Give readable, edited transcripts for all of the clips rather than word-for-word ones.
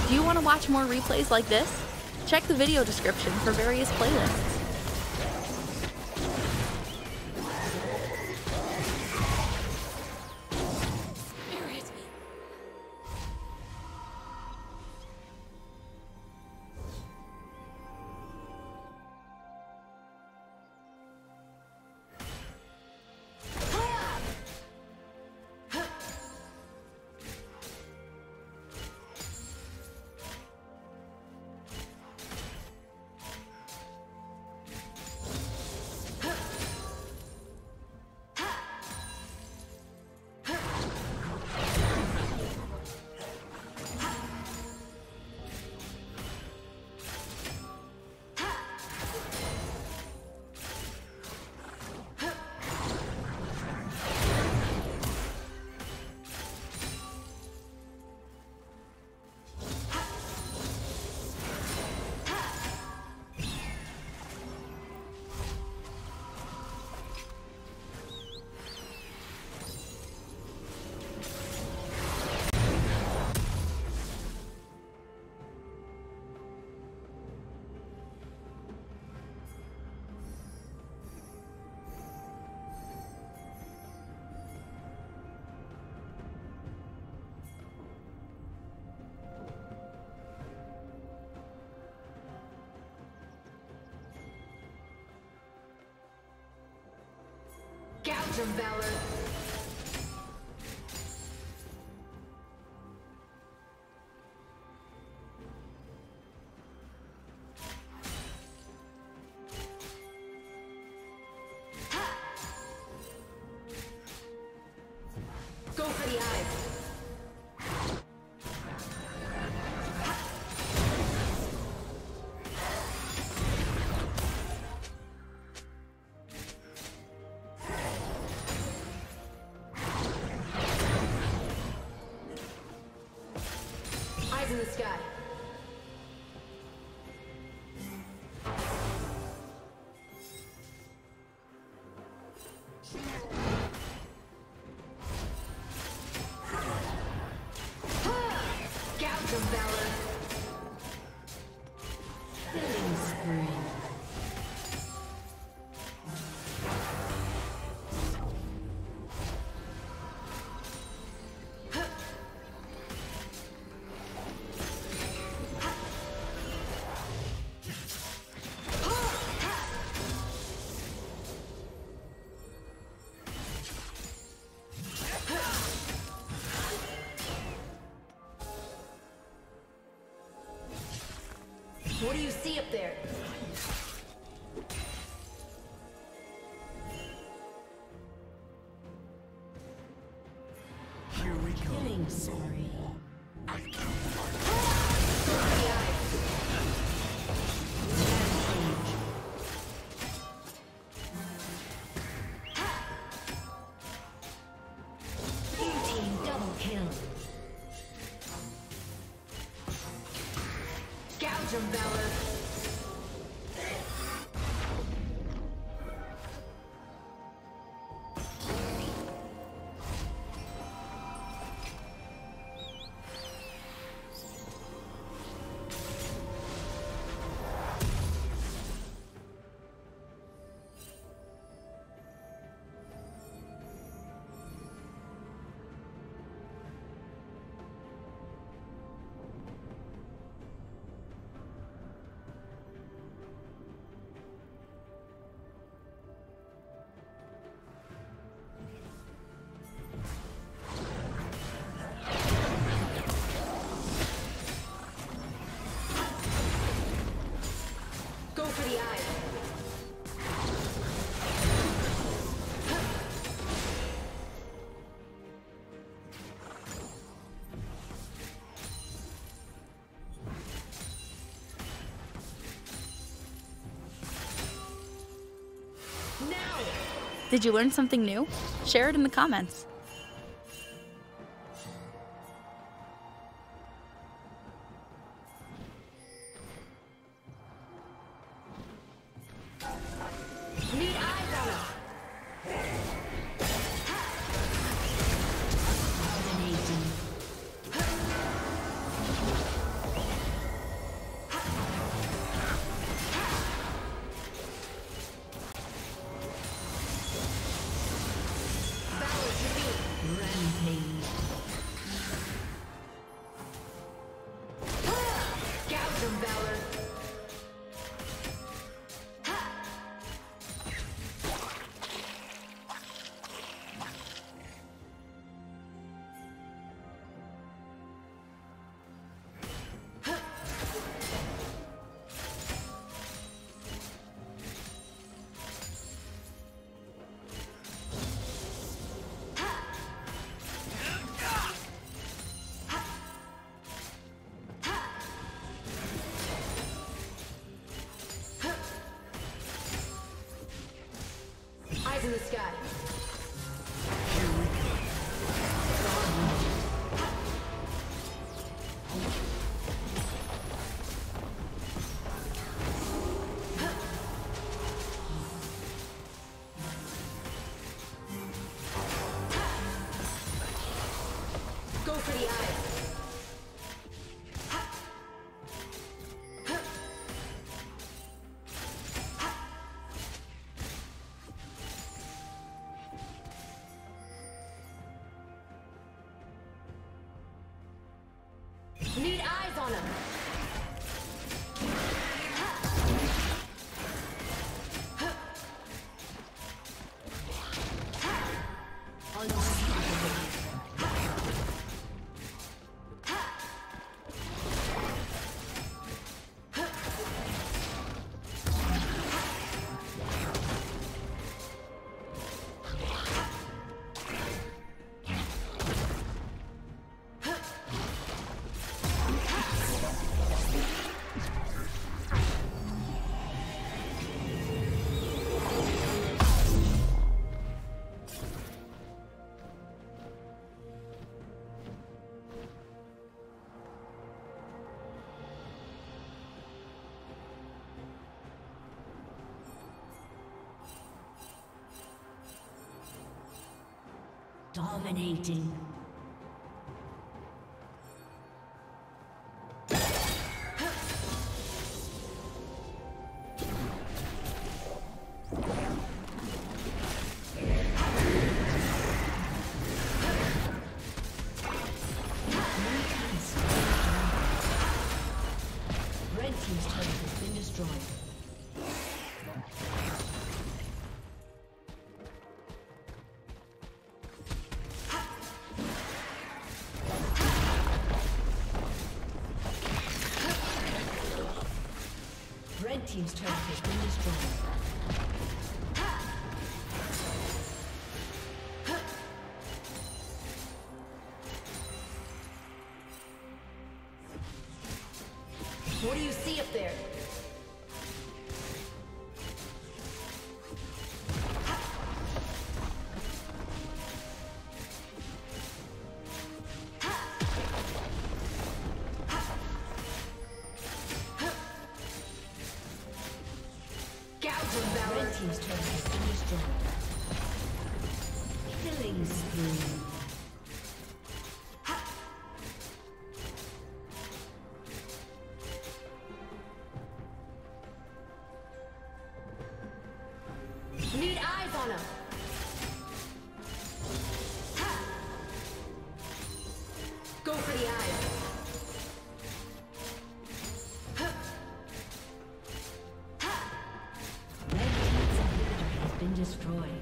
Do you want to watch more replays like this? Check the video description for various playlists. Gouge 'em, Valor. Go for the eyes. Eyes in the sky. Gouge 'em, Valor. Killing spree. What do you see up there? Here we go. Killing spree. Blue team double kill. Gouge 'em, Valor. Go for the eyes. Now! Did you learn something new? Share it in the comments. Need eyes on him. Dominating. Gouge 'em, Valor. Eyes in the sky. Go for the eyes. Need eyes on him. Dominating. Red team's turret has been destroyed. Red team's turret has been destroyed. What do you see up there? Red team's turret has been destroyed. Killing spree. Need eyes on him. Go for the eyes. Red team's inhibitor has been destroyed.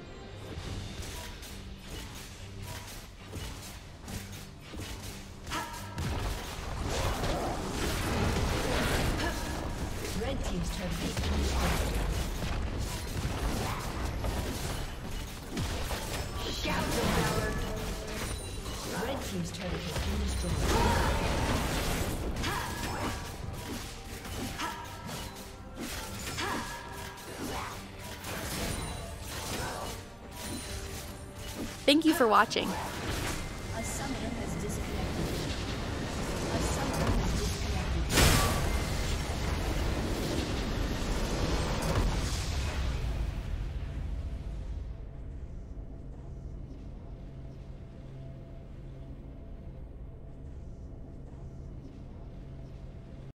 Red team's turret has been destroyed. Gouge 'em, Valor. Red team's turret has been destroyed. Thank you for watching.